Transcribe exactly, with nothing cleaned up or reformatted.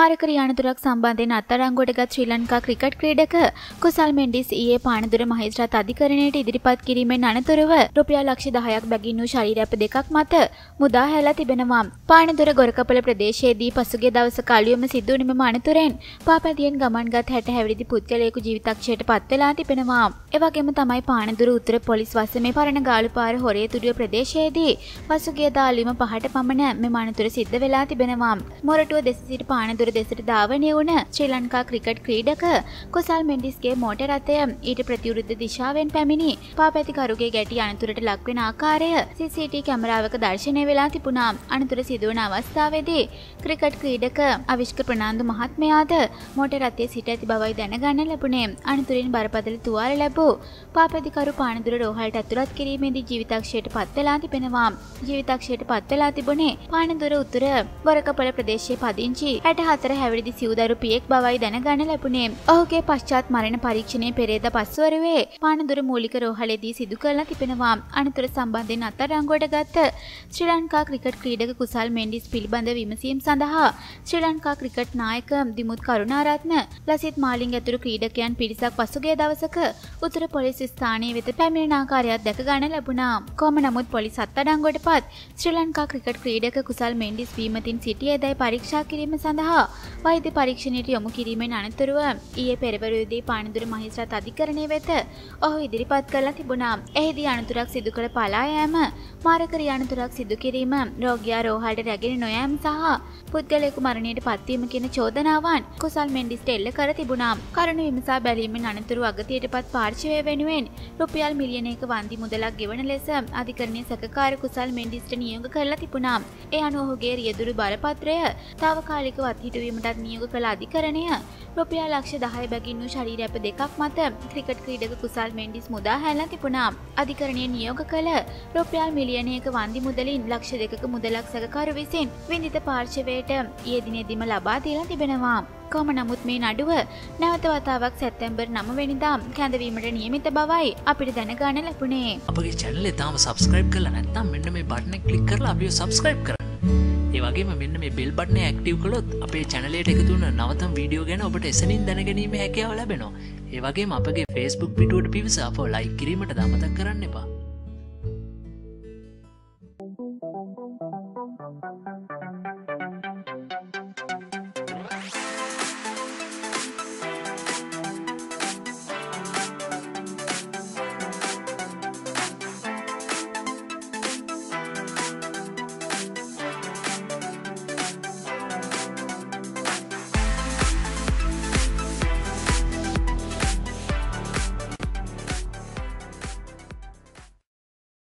මාරක රියානතුරක් සම්බන්ධයෙන් අත්අඩංගුවටගත් ශ්‍රී ලංකා ක්‍රිකට් ක්‍රීඩක කුසල් මෙන්ඩිස් ඊයේ පානදුර මහේස්ත්‍රාත් අධිකරණයට ඉදිරිපත් කිරීමෙන් අනතුරුව රුපියල් ලක්ෂ දහයක් බැගින් වූ ශරීරැප දෙකක් මත මුදා හැලා තිබෙනවා. පානදුර ගොරකපොළ ප්‍රදේශයේදී පසුගිය දවසක අලුයම සිදු වුණ මෙම අනතුරෙන් පාපැදියෙන් ගමන්ගත් හැට හැවිරිදි පුද්ගලයෙකු ජීවිතක්ෂයට පත් වෙලා තිබෙනවා. එවැගේම තමයි පානදුර උතුර පොලිස් වසමේ පරණ ගාලුපාර හොරේතුඩුව ප්‍රදේශයේදී පසුගියදා අලුයම පහට පමණ මෙම අනතුර සිද්ධ වෙලා තිබෙනවා. මොරටුව දෙස සිට පානදුර දෙසට ධාවනය වුණ ශ්‍රී ලංකා ක්‍රිකට් ක්‍රීඩක කුසල් මෙන්ඩිස්ගේ මෝටර් රථය ඊට ප්‍රතිවිරුද්ධ දිශාවෙන් පැමිණි පාපැතිකරුගේ ගැටි අනතුරට ලක්වෙන ආකාරය සී සී ටී කැමරාවක දර්ශනය වෙලා තිබුණා. අනතුර සිදුවන අවස්ථාවේදී ක්‍රිකට් ක්‍රීඩක අවිෂ්ක ප්‍රනාන්දු මහත්මයාද මෝටර් රථයේ සිට ඇති බවයි දැනගන්න ලැබුණේ. අනතුරින් බරපතල තුවාල ලැබූ පාපැතිකරු පානදුර රෝහලට ඇතුළත් කිරීමේදී ජීවිතක්ෂයට පත් වෙලා තිබෙනවා. ජීවිතක්ෂයට පත් වෙලා තිබුණේ පානදුර උතුර වරකපොළ ප්‍රදේශයේ පදිංචි හැට හතර හැවිරිදි සිව්දරු පියෙක් බවයි දැනගන්න ලැබුණේ. ඔහුගේ පශ්චාත් මරණ පරීක්ෂණය පෙරේදා පස්වරුවේ පානදුර මූලික රෝහලේදී සිදු කරලා තිබෙනවා. අනතුර සම්බන්ධයෙන් අත්අඩංගුවට ගත්ත ශ්‍රී ලංකා ක්‍රිකට් ක්‍රීඩක කුසල් මෙන්ඩිස් පිළිබඳ විමසීම් සඳහා ශ්‍රී ලංකා ක්‍රිකට් නායක දිමුත් කරුණාරත්න ලසිත් මාලිංග ඇතුළු ක්‍රීඩකයන් පිරිසක් පසුගිය දවසක උතුර පොලිස් ස්ථානයේ වෙත පැමිණෙන ආකාරයක් දැක ගන්න ලැබුණා. කොහොම නමුත් පොලිස් අත්අඩංගුවට පත් ශ්‍රී ලංකා ක්‍රිකට් ක්‍රීඩක කුසල් මෙන්ඩිස් බීමතින් සිටියේදයි පරීක්ෂා කිරීම සඳහා වෛද්‍ය පරීක්ෂණයට යොමු කිරීමෙන් අනතුරුව ඊයේ පෙරවරුවේදී පානදුර මහේස්ත්‍රාත් අධිකරණය වෙත ඔහු ඉදිරිපත් කරලා තිබුණා. එහිදී අනතුරක් සිදු කළ පලා යෑම, මාරක රියානතුරක් සිදු කිරීම, රෝගියා රෝහලට රැගෙන නොයෑම සහ පුද්ගලයෙකු මරණයට පත්වීම කියන චෝදනාවන් කුසල් මෙන්ඩිස්ට එල්ල කර තිබුණා. කරුණු විමසා බැලීමෙන් අනතුරු අගතියටපත් පාර්ශවය වෙනුවෙන් රුපියල් මිලියනයක වන්දි මුදලක් ගෙවන ලෙස අධිකරණයේ සැකකාර කුසල් මෙන්ඩිස්ට නියෝග කරලා තිබුණා. ඒ අනුව ඔහුගේ රියදුරු බරපත්‍රය තාවකාලිකව අත්හිටුවීමටත් නියෝග කළ අධිකරණය රුපියල් ලක්ෂ දහය බැගින් වූ ශරීරැප දෙකක් මත ක්‍රිකට් ක්‍රීඩක කුසල් මෙන්ඩිස් මුදා හැරලා තිබුණා. අධිකරණය නියෝග කළ රුපියල් මිලියනයක වන්දි මුදලින් ලක්ෂ දෙකක මුදලක් සැකකරු විසින් විඳිත පාර්ශවයට ඊයේ දිනේදීම ලබා දීලා තිබෙනවා. කොහොම නමුත් මේ නඩුව නැවත වතාවක් සැප්තැම්බර් නවය වෙනිදා කැඳවීමට නියමිත බවයි අපිට දැනගන්න ලැබුණේ. අපගේ channel එක තාම subscribe කරලා නැත්නම් මෙන්න මේ බටන් එක click කරලා අපිව subscribe කරන්න. ඒ වගේම මෙන්න මේ bell button එක active කළොත් අපේ channel එකට එකතු වෙන නවතම වීඩියෝ ගැන ඔබට එසනින් දැනගැනීමේ හැකියාව ලැබෙනවා. ඒ වගේම අපගේ Facebook පිටුවට පිවිස අපව like කිරීමට අමතක කරන්න එපා.